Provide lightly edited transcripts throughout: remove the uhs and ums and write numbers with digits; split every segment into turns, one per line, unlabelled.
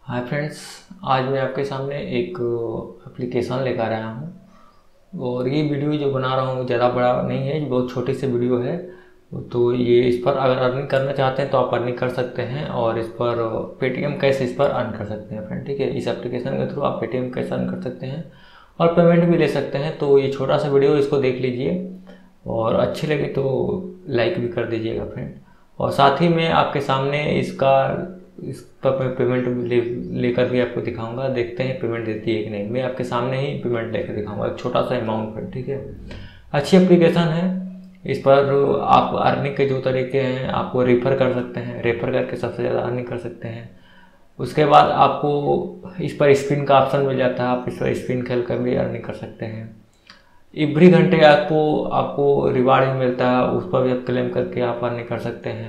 Hi friends, आज मैं आपके सामने एक एप्लीकेशन लेकर आया हूँ और ये वीडियो जो बना रहा हूँ ज़्यादा बड़ा नहीं है, बहुत छोटी सी वीडियो है। तो ये इस पर अगर अर्निंग करना चाहते हैं तो आप अर्निंग कर सकते हैं और इस पर पेटीएम कैश इस पर अर्न कर सकते हैं फ्रेंड। ठीक है, इस एप्लीकेशन के थ्रू आप पेटीएम कैश अर्न कर सकते हैं और पेमेंट भी ले सकते हैं। तो ये छोटा सा वीडियो, इसको देख लीजिए और अच्छी लगे तो लाइक भी कर दीजिएगा फ्रेंड। और साथ ही मैं आपके सामने इस पर मैं पेमेंट लेकर भी आपको दिखाऊंगा। देखते हैं पेमेंट देती है कि नहीं। मैं आपके सामने ही पेमेंट लेकर दिखाऊंगा, एक छोटा सा अमाउंट पर। ठीक है, अच्छी एप्लीकेशन है। इस पर आप अर्निंग के जो तरीके हैं, आपको रेफर कर सकते हैं, रेफर करके सबसे ज़्यादा अर्निंग कर सकते हैं। उसके बाद आपको इस पर स्पिन का ऑप्शन मिल जाता है, आप इस पर स्पिन खेल कर भी अर्निंग कर सकते हैं। एवरी घंटे आपको रिवार्ड भी मिलता है, उस पर भी आप क्लेम करके आप अर्निंग कर सकते हैं।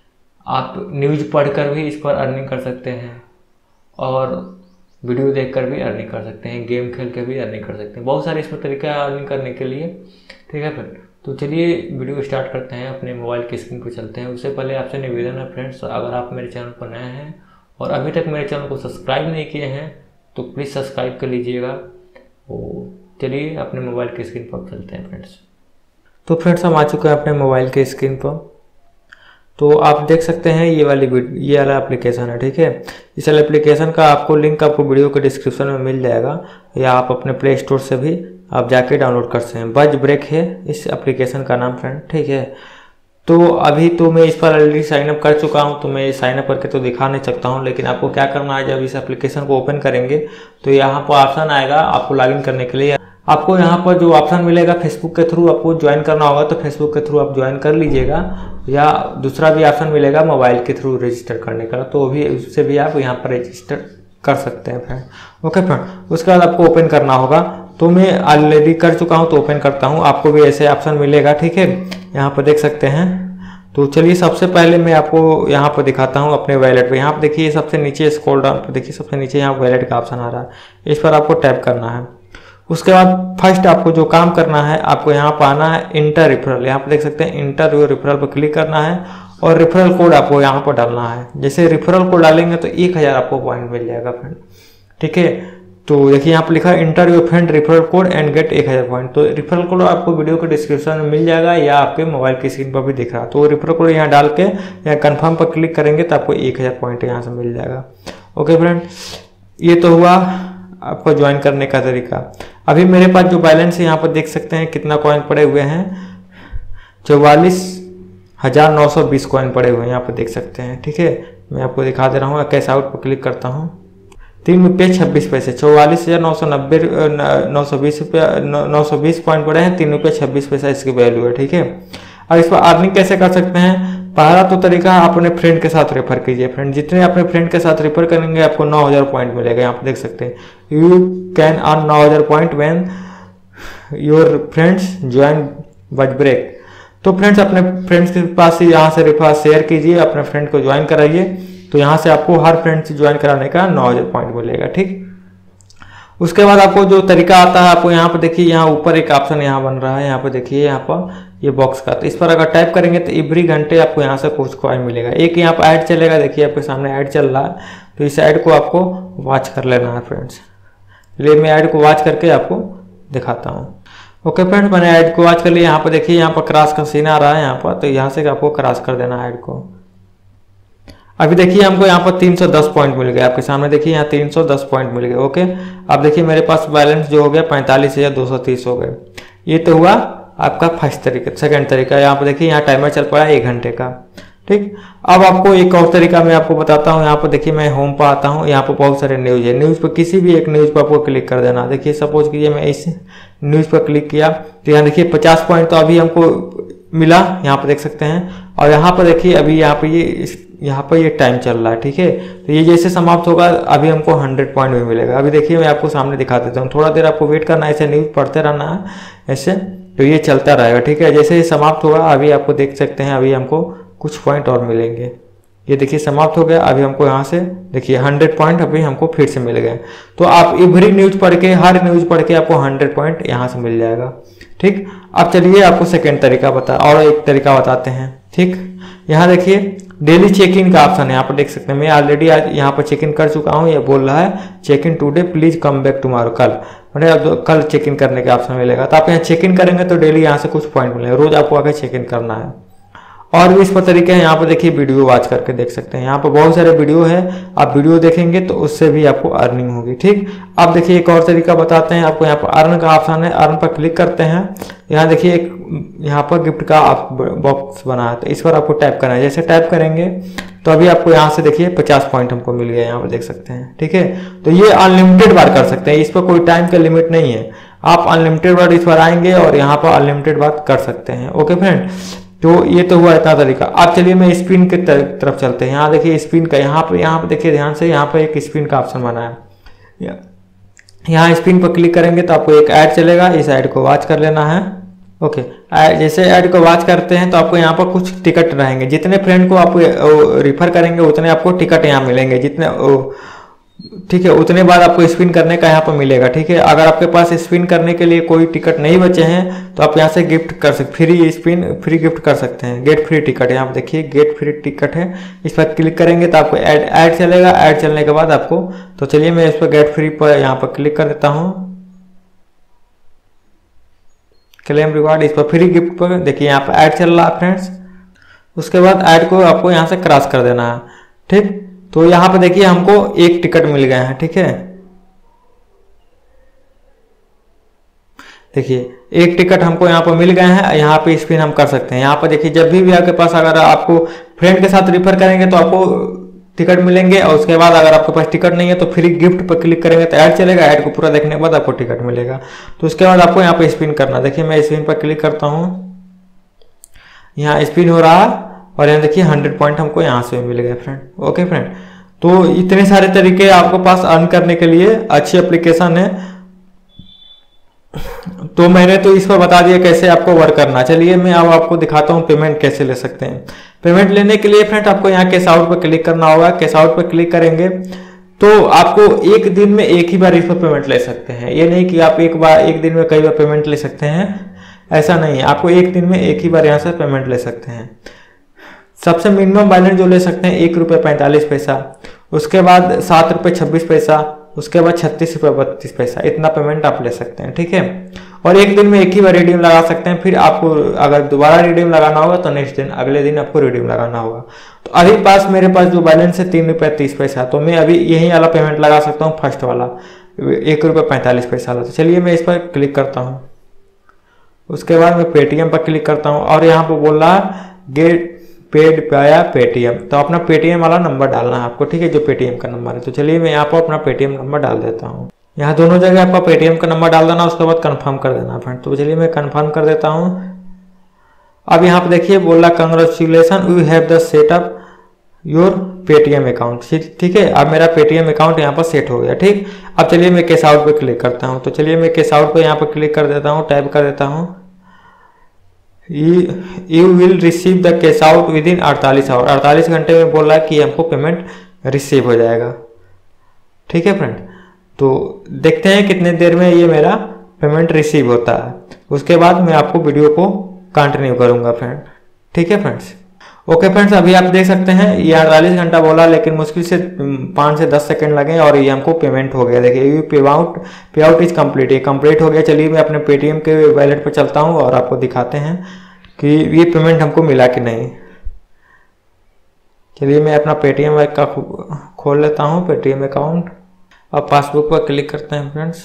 आप न्यूज़ पढ़कर भी इस पर अर्निंग कर सकते हैं और वीडियो देखकर भी अर्निंग कर सकते हैं, गेम खेल के भी अर्निंग कर सकते हैं। बहुत सारे इसमें तरीका है अर्निंग करने के लिए। ठीक है फ्रेंड, तो चलिए वीडियो स्टार्ट करते हैं। अपने मोबाइल की स्क्रीन पर चलते हैं। उससे पहले आपसे निवेदन है फ्रेंड्स, अगर आप मेरे चैनल पर नए हैं और अभी तक मेरे चैनल को सब्सक्राइब नहीं किए हैं तो प्लीज़ सब्सक्राइब कर लीजिएगा। और चलिए अपने मोबाइल की स्क्रीन पर चलते हैं फ्रेंड्स। तो फ्रेंड्स, हम आ चुके हैं अपने मोबाइल के स्क्रीन पर। तो आप देख सकते हैं ये वाला एप्लीकेशन है। ठीक है, इस एप्लीकेशन का आपको लिंक आपको वीडियो के डिस्क्रिप्शन में मिल जाएगा या आप अपने प्ले स्टोर से भी आप जाके डाउनलोड कर सकते हैं। बज ब्रेक है इस एप्लीकेशन का नाम फ्रेंड। ठीक है, तो अभी तो मैं इस पर ऑलरेडी साइनअप कर चुका हूं, तो मैं साइनअप करके तो दिखा नहीं सकता हूं। लेकिन आपको क्या करना है, जब इस एप्लीकेशन को ओपन करेंगे तो यहाँ पर ऑप्शन आएगा आपको लॉगिन करने के लिए। आपको यहाँ पर जो ऑप्शन मिलेगा फेसबुक के थ्रू आपको ज्वाइन करना होगा, तो फेसबुक के थ्रू आप ज्वाइन कर लीजिएगा। या दूसरा भी ऑप्शन मिलेगा मोबाइल के थ्रू रजिस्टर करने का, तो भी उससे भी आप यहाँ पर रजिस्टर कर सकते हैं फ्रेंड। ओके फ्रेंड, उसके बाद आपको ओपन करना होगा। तो मैं ऑलरेडी कर चुका हूँ तो ओपन करता हूँ, आपको भी ऐसे ऑप्शन मिलेगा। ठीक है, यहाँ पर देख सकते हैं। तो चलिए सबसे पहले मैं आपको यहाँ पर दिखाता हूँ अपने वैलेट पे। यहाँ पर देखिए सबसे नीचे स्क्रॉल डाउन पर देखिए, सबसे नीचे यहाँ वैलेट का ऑप्शन आ रहा है, इस पर आपको टैप करना है। उसके बाद फर्स्ट आपको जो काम करना है, आपको यहाँ पर आना है इंटर रेफरल। यहाँ पर देख सकते हैं इंटर योर रेफरल पर क्लिक करना है और रेफरल कोड आपको यहाँ पर डालना है। जैसे रेफरल कोड डालेंगे तो 1000 आपको पॉइंट मिल जाएगा फ्रेंड। ठीक है, तो देखिए यहाँ पर लिखा है enter your friend referral code and get 1000 point. तो रेफरल कोड आपको वीडियो के डिस्क्रिप्शन में मिल जाएगा या आपके मोबाइल की स्क्रीन पर भी दिख रहा है। तो रेफरल कोड यहाँ डाल के या कन्फर्म पर क्लिक करेंगे तो आपको 1000 पॉइंट यहाँ से मिल जाएगा। ओके फ्रेंड, ये तो हुआ आपको ज्वाइन करने का तरीका। अभी मेरे पास जो बैलेंस है यहाँ पर देख सकते हैं कितना कॉइन पड़े हुए हैं, 44,920 कॉइन पड़े हुए हैं, यहाँ पर देख सकते हैं। ठीक है, मैं आपको दिखा दे रहा हूँ। कैश आउट पर क्लिक करता हूँ, 3 रुपये 26 पैसे, 44,920 पॉइंट पड़े हैं, 3 रुपये 26 पैसा इसकी वैल्यू है। ठीक है, और इस पर अर्निंग कैसे कर सकते हैं? पहला तो तरीका है, आप अपने फ्रेंड के साथ रेफर कीजिए फ्रेंड। जितने अपने फ्रेंड के साथ रेफर करेंगे आपको 9000 पॉइंट मिलेगा। यहाँ पर देख सकते हैं you can earn 9000 point when your friends join Buzz Break. तो फ्रेंड्स अपने फ्रेंड्स के पास से यहाँ से रेफर शेयर कीजिए, अपने फ्रेंड को ज्वाइन कराइए, तो यहाँ से आपको हर फ्रेंड से ज्वाइन कराने का 9000 पॉइंट मिलेगा। ठीक, उसके बाद आपको जो तरीका आता है, आपको यहाँ पर देखिए यहाँ ऊपर एक ऑप्शन यहाँ बन रहा है, यहाँ पर देखिए यहाँ पर ये बॉक्स का, तो इस पर अगर टाइप करेंगे तो एवरी घंटे आपको यहाँ से कुछ कॉइन मिलेगा। एक यहाँ पर ऐड चलेगा, देखिए आपके सामने ऐड चल रहा है, तो इस ऐड को आपको वॉच कर लेना है फ्रेंड्स। चलिए मैं ऐड को वॉच करके आपको दिखाता हूँ। ओके फ्रेंड्स, मैंने ऐड को वॉच कर लिया। यहाँ पर देखिए यहाँ पर क्रॉस का सीन आ रहा है यहाँ पर, तो यहाँ से आपको क्रॉस कर देना है ऐड को। अभी देखिए हमको यहाँ पर 310 पॉइंट मिल गए, आपके सामने देखिए यहाँ 310 पॉइंट मिल गए। ओके, अब देखिए मेरे पास बैलेंस जो हो गया 45,230 हो गए। ये तो हुआ आपका फर्स्ट तरीका। सेकंड तरीका यहाँ पर देखिए यहाँ टाइमर चल पड़ा है 1 घंटे का। ठीक, अब आपको एक और तरीका मैं आपको बताता हूँ। यहाँ पर देखिए मैं होम पर आता हूँ, यहाँ पर बहुत सारे न्यूज़ है। न्यूज़ पर किसी भी एक न्यूज़ पर आपको क्लिक कर देना। देखिए सपोज कीजिए मैं इस न्यूज़ पर क्लिक किया तो यहाँ देखिए 50 पॉइंट तो अभी हमको मिला, यहाँ पर देख सकते हैं। और यहाँ पर देखिए अभी यहाँ पर ये टाइम चल रहा है। ठीक है, तो ये जैसे समाप्त होगा अभी हमको 100 पॉइंट भी मिलेगा। अभी देखिए मैं आपको सामने दिखा देता हूँ, थोड़ा देर आपको वेट करना है, ऐसे न्यूज़ पढ़ते रहना है ऐसे, तो ये चलता रहेगा। ठीक है, जैसे ही समाप्त होगा अभी आपको देख सकते हैं अभी हमको कुछ पॉइंट और मिलेंगे। ये देखिए समाप्त हो गया, अभी हमको यहाँ से देखिए 100 पॉइंट अभी हमको फिर से मिल गए। तो आप एवरी न्यूज़ पढ़ के, हर न्यूज़ पढ़ के आपको 100 पॉइंट यहाँ से मिल जाएगा।
ठीक। अब चलिए आपको सेकेंड तरीका और एक तरीका बताते हैं। ठीक, यहाँ देखिए डेली चेक इन का ऑप्शन है, यहाँ पर देख सकते हैं। मैं ऑलरेडी आज यहाँ पर चेक इन कर चुका हूँ। ये बोल रहा है check in today please come back tomorrow, कल मतलब कल चेक इन करने का ऑप्शन मिलेगा। तो आप यहाँ चेक इन करेंगे तो डेली यहाँ से कुछ पॉइंट मिलेगा, रोज आपको आके चेक इन करना है। और भी इस पर तरीके हैं, यहाँ पर देखिए वीडियो वॉच करके देख सकते हैं। यहाँ पर बहुत सारे वीडियो है, आप वीडियो देखेंगे तो उससे भी आपको अर्निंग होगी। ठीक, अब देखिए एक और तरीका बताते हैं आपको। यहाँ पर अर्न का ऑप्शन है, अर्न पर क्लिक करते हैं। यहाँ देखिए एक यहाँ पर गिफ्ट का बॉक्स बना है, तो इस पर आपको टैप करना है। जैसे टैप करेंगे तो अभी आपको यहाँ से देखिए 50 पॉइंट हमको मिल गया, यहाँ पर देख सकते हैं। ठीक है, तो ये अनलिमिटेड बार कर सकते हैं, इस पर कोई टाइम का लिमिट नहीं है। आप अनलिमिटेड बार इस पर आएंगे और यहाँ पर अनलिमिटेड बात कर सकते हैं। ओके फ्रेंड, तो ये तो हुआ इतना तरीका। अब चलिए मैं स्पिन की तरफ चलते हैं। यहाँ देखिए स्पिन का, यहाँ पे देखिए ध्यान से, यहाँ पे एक स्पिन का ऑप्शन बना है। यहाँ स्पिन पर क्लिक करेंगे तो आपको एक ऐड चलेगा, इस ऐड को वॉच कर लेना है। ओके, जैसे ऐड को वॉच करते हैं तो आपको यहाँ पर कुछ टिकट रहेंगे, जितने फ्रेंड को आप रिफर करेंगे उतने आपको टिकट यहाँ मिलेंगे, जितने ठीक है उतने बाद आपको स्पिन करने का यहाँ पर मिलेगा। ठीक है, अगर आपके पास स्पिन करने के लिए कोई टिकट नहीं बचे हैं तो आप यहाँ से गिफ्ट कर सकते, फ्री गिफ्ट कर सकते हैं। गेट फ्री टिकट, यहाँ पर देखिए गेट फ्री टिकट है, इस पर क्लिक करेंगे तो आपको ऐड चलेगा। ऐड चलने के बाद आपको, तो चलिए मैं इस पर गेट फ्री पर यहाँ पर क्लिक कर देता हूँ। क्लेम रिवार्ड, इस पर फ्री गिफ्ट पर देखिए यहाँ पर ऐड चल रहा है फ्रेंड्स। उसके बाद ऐड को आपको यहाँ से क्रॉस कर देना है। ठीक, तो यहाँ पे देखिए हमको एक टिकट मिल गया है। ठीक है, देखिए एक टिकट हमको यहाँ पर मिल गए हैं, यहाँ पे स्पिन हम कर सकते हैं। यहाँ पर देखिए जब भी आपके पास, अगर आपको फ्रेंड के साथ रिफर करेंगे तो आपको टिकट मिलेंगे, और उसके बाद अगर आपके पास टिकट नहीं है तो फ्री गिफ्ट पर क्लिक करेंगे तो ऐड चलेगा, ऐड को पूरा देखने के बाद आपको टिकट मिलेगा। तो उसके बाद आपको यहाँ पे स्पिन करना। देखिए मैं स्पिन पर क्लिक करता हूँ, यहाँ स्पिन हो रहा है और यहाँ देखिए 100 पॉइंट हमको यहाँ से मिल गए फ्रेंड। ओके फ्रेंड, तो इतने सारे तरीके आपके पास अर्न करने के लिए, अच्छी एप्लीकेशन है। तो मैंने तो इस पर बता दिया कैसे आपको वर्क करना। चलिए मैं अब आपको दिखाता हूँ पेमेंट कैसे ले सकते हैं। पेमेंट लेने के लिए फ्रेंड आपको यहाँ कैश आउट पर क्लिक करना होगा। कैश आउट पर क्लिक करेंगे तो आपको एक दिन में एक ही बार इस पर पेमेंट ले सकते हैं। ये नहीं कि आप एक दिन में कई बार पेमेंट ले सकते हैं, ऐसा नहीं है। आपको एक दिन में एक ही बार यहाँ से पेमेंट ले सकते हैं। सबसे मिनिमम बैलेंस जो ले सकते हैं ₹1.45, उसके बाद ₹7.26, उसके बाद ₹36.32, इतना पेमेंट आप ले सकते हैं। ठीक है, और एक दिन में एक ही बार रिडीम लगा सकते हैं। फिर आपको अगर दोबारा रिडीम लगाना होगा तो नेक्स्ट दिन, अगले दिन आपको रिडीम लगाना होगा। तो अभी मेरे पास जो बैलेंस है ₹3.30, तो मैं अभी यही वाला पेमेंट लगा सकता हूँ, फर्स्ट वाला ₹1.45 वाला। तो चलिए मैं इस पर क्लिक करता हूँ। उसके बाद मैं पेटीएम पर क्लिक करता हूँ और यहाँ पर बोल रहा है गेट पेड पाया पेटीएम, तो अपना पेटीएम वाला नंबर डालना है आपको। ठीक है, जो पेटीएम का नंबर है। तो चलिए मैं यहाँ पर अपना पेटीएम नंबर डाल देता हूँ। यहाँ दोनों जगह आपका पेटीएम का नंबर डाल देना, उसके बाद कंफर्म कर देना फ्रेंड। तो चलिए मैं कंफर्म कर देता हूँ। अब यहाँ पर देखिए बोल रहा congratulation you have the setup your Paytm account. ठीक है, अब मेरा पेटीएम अकाउंट यहाँ पर सेट हो गया। ठीक, अब चलिए मैं कैश आउट पर क्लिक करता हूँ। तो चलिए मैं कैश आउट पर यहाँ पर क्लिक कर देता हूँ, टाइप कर देता हूँ you will receive the cash out within 48 hour. 48 घंटे में बोल रहा है कि हमको पेमेंट रिसीव हो जाएगा। ठीक है फ्रेंड, तो देखते हैं कितने देर में ये मेरा पेमेंट रिसीव होता है। उसके बाद मैं आपको वीडियो को कंटिन्यू करूंगा फ्रेंड। ठीक है फ्रेंड्स, ओके फ्रेंड्स, अभी आप देख सकते हैं ये 48 घंटा बोला, लेकिन मुश्किल से 5 से 10 सेकंड लगे और ये हमको पेमेंट हो गया। देखिए ये पे आउट इज कंप्लीट, ये कंप्लीट हो गया। चलिए मैं अपने पेटीएम के वॉलेट पर चलता हूँ और आपको दिखाते हैं कि ये पेमेंट हमको मिला कि नहीं। चलिए मैं अपना पेटीएम का खोल लेता हूँ, पेटीएम अकाउंट। अब पासबुक पर क्लिक करते हैं फ्रेंड्स,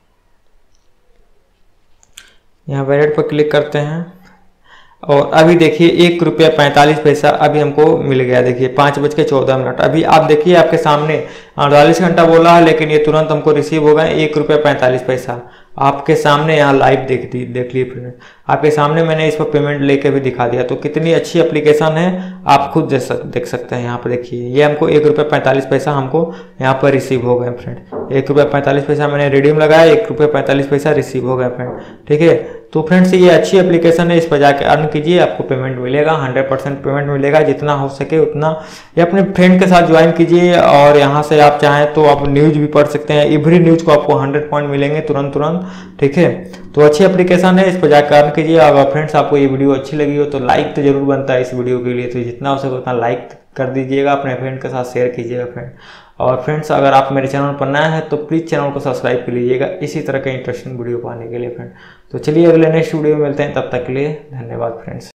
यहाँ वॉलेट पर क्लिक करते हैं और अभी देखिए ₹1.45 अभी हमको मिल गया। देखिए 5:14। अभी आप देखिए आपके सामने 48 घंटा बोला है, लेकिन ये तुरंत हमको रिसीव हो गए ₹1.45। आपके सामने यहाँ लाइव देख लिए फ्रेंड, आपके सामने मैंने इस पर पेमेंट लेके भी दिखा दिया। तो कितनी अच्छी एप्लीकेशन है, आप खुद देख सकते हैं। यहाँ पर देखिए ये हमको ₹1.45 हमको यहाँ पर रिसीव हो गए फ्रेंड। ₹1.45 मैंने रिडीम लगाया, ₹1.45 रिसीव हो गए फ्रेंड। ठीक है, तो फ्रेंड्स ये अच्छी एप्लीकेशन है, इस पर जाकर अर्न कीजिए, आपको पेमेंट मिलेगा, 100% पेमेंट मिलेगा, जितना हो सके उतना। या अपने फ्रेंड के साथ ज्वाइन कीजिए और यहाँ से आप चाहें तो आप न्यूज भी पढ़ सकते हैं, एवरी न्यूज को आपको 100 पॉइंट मिलेंगे तुरंत, ठीक है। तो अच्छी एप्लीकेशन है, इस पर जाकर अर्न कीजिए। अगर फ्रेंड्स आपको ये वीडियो अच्छी लगी हो तो लाइक तो जरूर बनता है इस वीडियो के लिए, तो जितना हो सके उतना लाइक कर दीजिएगा, अपने फ्रेंड के साथ शेयर कीजिएगा फ्रेंड। और फ्रेंड्स अगर आप मेरे चैनल पर नया है तो प्लीज़ चैनल को सब्सक्राइब कर लीजिएगा इसी तरह के इंटरेस्टिंग वीडियो पाने के लिए फ्रेंड। तो चलिए अगले नेक्स्ट वीडियो में मिलते हैं, तब तक के लिए धन्यवाद फ्रेंड्स।